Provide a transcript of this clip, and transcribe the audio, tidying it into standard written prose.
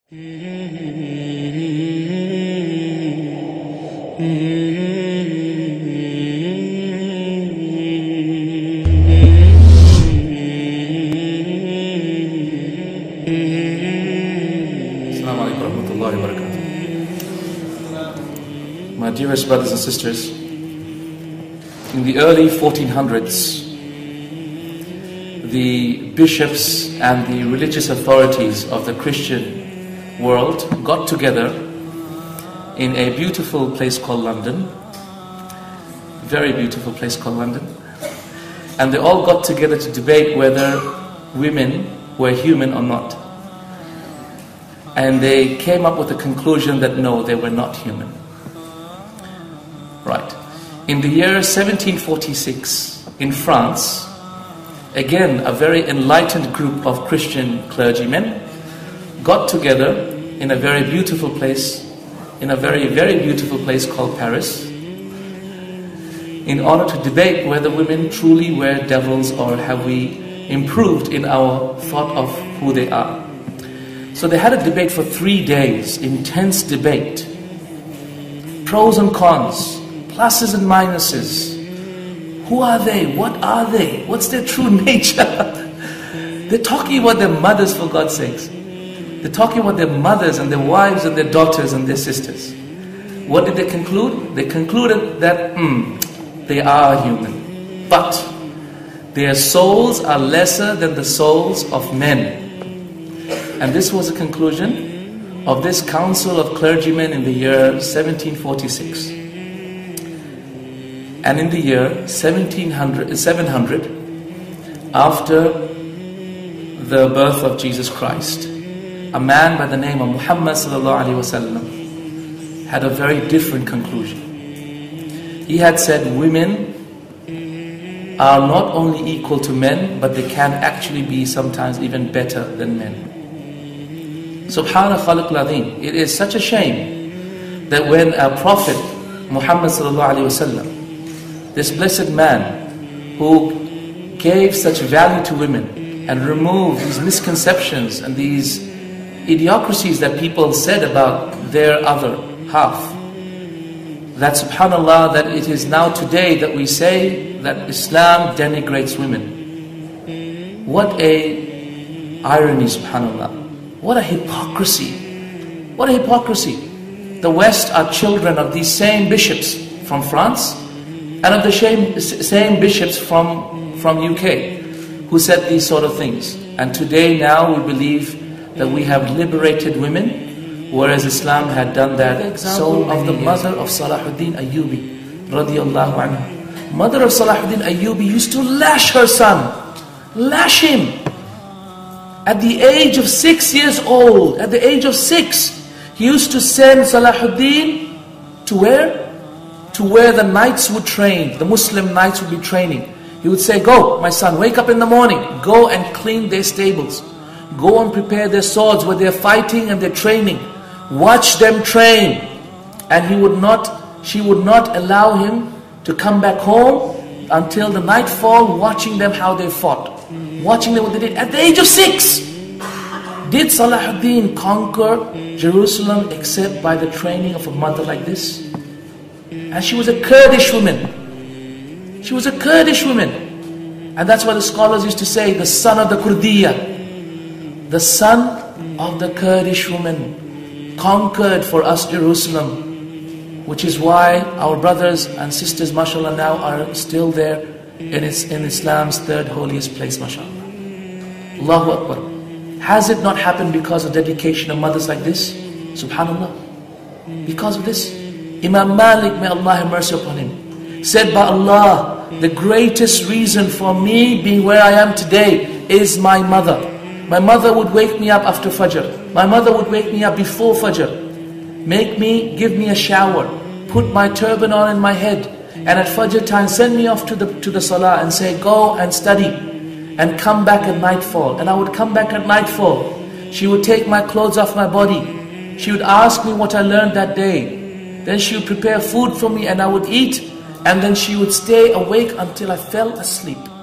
My dearest brothers and sisters, in the early 1400s, the bishops and the religious authorities of the Christian world got together in a beautiful place called London, very beautiful place called London, and they all got together to debate whether women were human or not. And they came up with the conclusion that no, they were not human. Right. In the year 1746, in France, again, a very enlightened group of Christian clergymen got together in a very beautiful place, in a very, very beautiful place called Paris, in order to debate whether women truly were devils or have we improved in our thought of who they are. So they had a debate for 3 days, intense debate, pros and cons, pluses and minuses. Who are they? What are they? What's their true nature? They're talking about their mothers, for God's sakes. They're talking about their mothers and their wives and their daughters and their sisters. What did they conclude? They concluded that they are human, but their souls are lesser than the souls of men. And this was the conclusion of this council of clergymen in the year 1746. And in the year 700, after the birth of Jesus Christ, a man by the name of Muhammad sallallahu alaihi wasallam had a very different conclusion. He had said women are not only equal to men, but they can actually be sometimes even better than men. Subhana khaliq al-azim. It is such a shame that when a prophet, Muhammad sallallahu alaihi wasallam, this blessed man who gave such value to women and removed these misconceptions and these idiocracies that people said about their other half, that subhanallah, that it is now today that we say that Islam denigrates women. What a irony, subhanallah. What a hypocrisy. What a hypocrisy. The West are children of these same bishops from France and of the same bishops from UK who said these sort of things. And today now we believe that we have liberated women, whereas Islam had done that. So of the mother of Salahuddin Ayyubi radiyallahu anhu. Mother of Salahuddin Ayyubi used to lash her son. Lash him. At the age of 6 years old, at the age of 6, he used to send Salahuddin to where? To where the knights would train, the Muslim knights would be training. He would say, go, my son, wake up in the morning, go and clean their stables. Go and prepare their swords where they're fighting and they're training. Watch them train. And she would not allow him to come back home until the nightfall, watching them how they fought. Watching them what they did. At the age of 6, did Salahuddin conquer Jerusalem except by the training of a mother like this? And she was a Kurdish woman. She was a Kurdish woman. And that's why the scholars used to say, the son of the Kurdiya, the son of the Kurdish woman, conquered for us Jerusalem. Which is why our brothers and sisters, mashallah, now are still there in Islam's third holiest place, mashallah. Allahu Akbar. Has it not happened because of dedication of mothers like this? Subhanallah. Because of this. Imam Malik, may Allah have mercy upon him, said, by Allah, the greatest reason for me being where I am today is my mother. My mother would wake me up after Fajr. My mother would wake me up before Fajr. Give me a shower, put my turban on in my head, and at Fajr time send me off to the Salah and say, go and study and come back at nightfall. And I would come back at nightfall. She would take my clothes off my body. She would ask me what I learned that day. Then she would prepare food for me and I would eat. And then she would stay awake until I fell asleep.